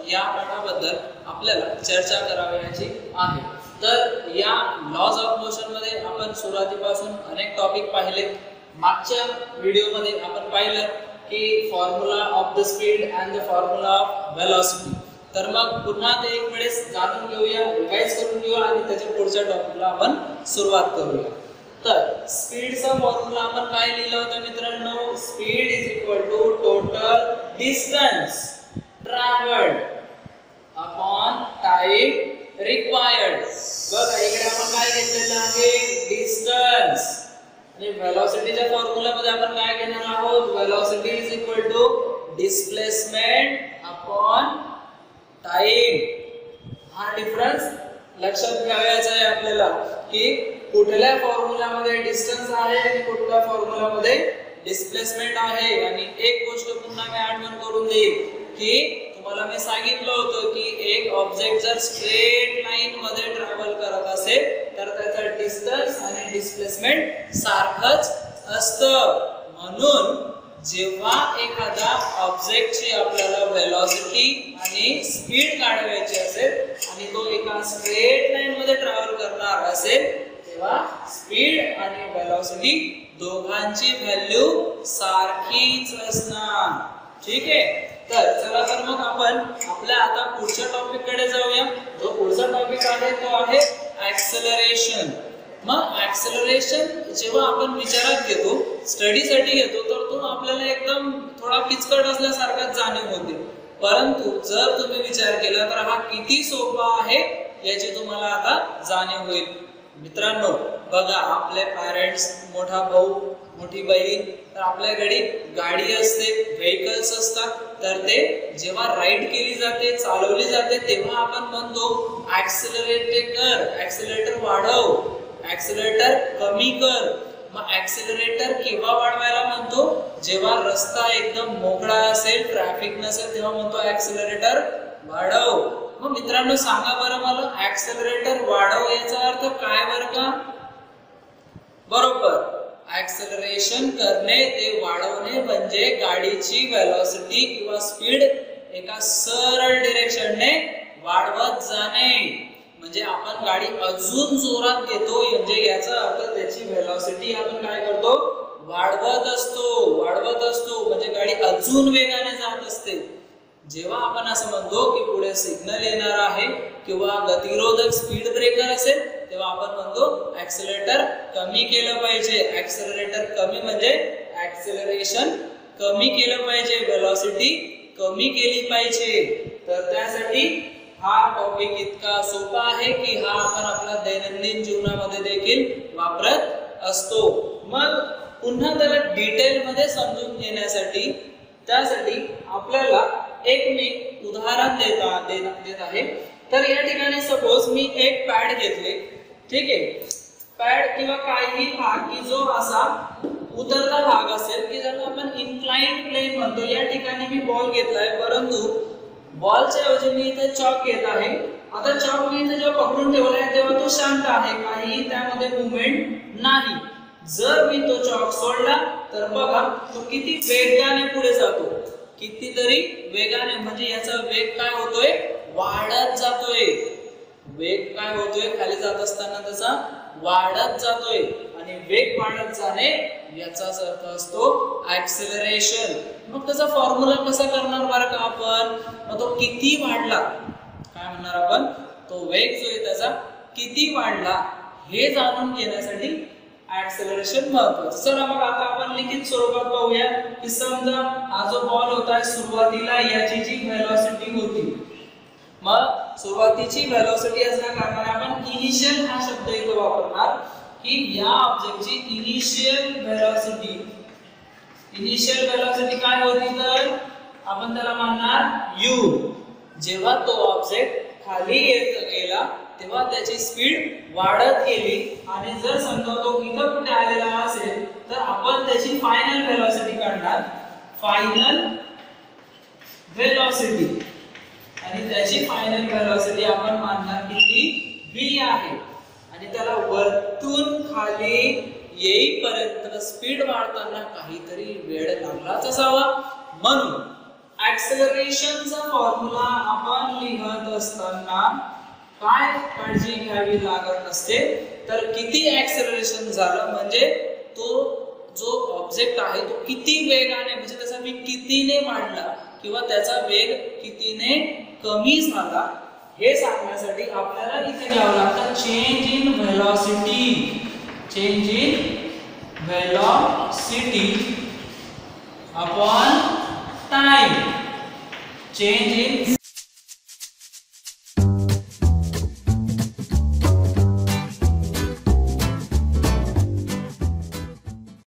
या पाठाबद्दल आपल्याला चर्चा करावयाची आहे। तर या लॉज ऑफ मोशन मध्ये आपण सुरुवातीपासून अनेक टॉपिक पाहिले। मागच्या व्हिडिओमध्ये आपण पाहिलं की formula of the speed and the formula of velocity. तर मग पुन्हा ते एक वेळेस जाणून घेऊया, रिवाइज करून घेऊया आणि त्याच्या पुढच्या टॉपिकला आपण सुरुवात करूया। तर स्पीडचा फॉर्म्युला आपण काय लिहिला होता मित्रांनो? Speed is equal to total distance travelled upon time required. बघा इकडे आपण काय घेतलेलं आहे? डिस्टन्स। आणि वेलोसिटीच्या फॉर्म्युला मध्ये आपण काय घेणार आहोत? Velocity is equal to displacement upon time. हा डिफरन्स लक्षात घ्यायचा आहे आपल्याला की कुठल्या फॉर्म्युला मध्ये डिस्टन्स आहे आणि कुठल्या फॉर्म्युला मध्ये डिस्प्लेसमेंट आहे। आणि एक गोष्ट पुन्हा मी आठवण करून देईल की तुम्हाला मी सांगितलं होतं की एक ऑब्जेक्ट जर स्ट्रेट लाईन मध्ये ट्रॅव्हल करत असेल तर त्याचा डिस्टन्स आणि डिस्प्लेसमेंट सारखंच असतं। म्हणून जेव्हा एखादा ऑब्जेक्टची आपल्याला वेलोसिटी आणि स्पीड काढवायची असेल आणि तो एका स्ट्रेट लाईन मध्ये ट्रॅव्हल करणार असेल तेव्हा स्पीड आणि वेलोसिटी दोघांची व्हॅल्यू सारखीच असणार। ठीक आहे, तर चला तर मग आपण आपल्या आता पुढच्या टॉपिक कडे जाऊया। जो पुढचा टॉपिक आहे तो आहे ऍक्सेलरेशन। मग ऍक्सेलरेशन जेव्हा आपण विचारात घेतो, स्टडीसाठी घेतो, तर तो आपल्याला एकदम थोडा किचकट असल्यासारखा जाणीव होते। परंतु जर तुम्ही विचार केला तर हा किती सोपा आहे याची तुम्हाला आता जाणीव होईल। मित्रांनो बघा, आपले पॅरेंट्स, मोठा भाऊ, मोठी बहीण, तर आपल्याकडे गाडी असते, व्हेइकल्स असतात, तर ते जेव्हा राईड केली जाते, चालवली जाते, तेव्हा आपण म्हणतो ऍक्सेलरेट कर, ऍक्सेलरेटर वाढव, ऍक्सेलरेटर कमी कर। मग ऍक्सेलरेटर केव्हा वाढवायला म्हणतो? जेव्हा रस्ता एकदम मोकळा असेल, ट्रॅफिक नसेल, तेव्हा म्हणतो ऍक्सेलरेटर वाढव। मग मित्रांनो सांगा बरं मला, ऍक्सेलरेटर वाढव याचा अर्थ काय बरं का? बरोबर, ऍक्सेलरेशन करणे, ते वाढवणे म्हणजे गाडीची वेलोसिटी किंवा स्पीड एका सरळ डिरेक्शनने वाढवत जाणे। म्हणजे आपण गाडी अजून जोरात घेतो, म्हणजे याचा अर्थ त्याची वेलोसिटी आपण काय करतो? वाढवत असतो, म्हणजे गाडी अजून वेगाने जात असते। जेव्हा आपण असं म्हणतो की पुढे सिग्नल येणार आहे किंवा गतिरोधक स्पीड ब्रेकर असेल तेव्हा आपण म्हणतो ऍक्सेलरेटर कमी केलं पाहिजे। ऍक्सेलरेटर कमी म्हणजे ऍक्सेलरेशन कमी केलं पाहिजे, वेलोसिटी कमी केली पाहिजे। तर त्यासाठी हा टॉपिक इतका सोपा आहे की हा आपण आपल्या दैनंदिन जीवनामध्ये देखील वापरत असतो। मग पुन्हा त्याला डिटेल मध्ये समजून घेण्यासाठी त्यासाठी आपल्याला एक मी उदाहरण देत आहे। तर या ठिकाणी सपोज मी एक पॅड घेतले, ठीक आहे, पॅड किंवा काही भाग की जो असा उतरता भाग असेल की ज्याला आपण इन्क्लाइन्ड प्लेन म्हणतो, या ठिकाणी मी बॉल घेतलाय, परंतु बॉलच्या ऐवजी मी इथे चॉक घेत आहे। आता चॉक मी इथे जेव्हा पकडून ठेवलाय तेव्हा तो शांत आहे, काही त्यामध्ये मूवमेंट नाही। जर मी तो चॉक सोडला तर बघा तो किती वेगाने पुढे जातो, कितीतरी वेगाने, म्हणजे याचा वेग काय होतोय? वाढत जातोय। वेग काय होतोय? खाली जात असताना त्याचा वाढत जातोय आणि वेग वाढत जाणे याचाच अर्थ असतो ऍक्सेलरेशन। मग त्याचा फॉर्म्युला कसा करणार बरं का आपण? मग तो किती वाढला, काय म्हणणार आपण? तो वेग जो आहे त्याचा किती वाढला हे जाणून घेण्यासाठी ऍक्सेलरेशन महत्त्वाचं। चला मग आता आपण लिखित स्वरूपात पाहूया की समजा हा जो बॉल होता सुरुवातीला याची जी वेलोसिटी होती, मग सुरुवातीची वेलोसिटी असल्या कारणाने आपण इनिशियल हा शब्द इथे वापरणार की या ऑब्जेक्टची इनिशियल वेलोसिटी काय होती? तर आपण त्याला म्हणणार u। जेव्हा तो ऑब्जेक्ट खाली गेला तेव्हा त्याची स्पीड वाढत गेली आणि जर समजा तो इथं कुठे आलेला असेल तर आपण त्याची फायनल वेलोसिटी काढणार, फायनल वेलोसिटी, आणि त्याची फायनल वेलोसिटी आपण मानणार किती? v आहे। आणि त्याला वरतून खाली येईपर्यंत स्पीड वाढताना काहीतरी वेळ लागलाच असावा, म्हणून ऍक्सेलरेशनचा फॉर्म्युला आपण लिहत असताना काय काळजी घ्यावी लागत असते तर किती ऍक्सेलरेशन झालं म्हणजे तो जो ऑब्जेक्ट आहे तो किती वेगाने म्हणजे त्याचा वेग कितीने वाढला किंवा त्याचा वेग कितीने कमी झाला हे सांगण्यासाठी आपल्याला इथे घ्यावं लागतं change in velocity upon time. Change in